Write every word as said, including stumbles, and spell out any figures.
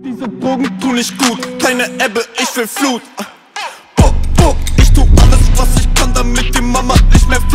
Diese Drogen tun nicht gut, keine Ebbe, ich will Flut. Buh, buh, ich tu alles, was ich kann, damit die Mama nicht mehr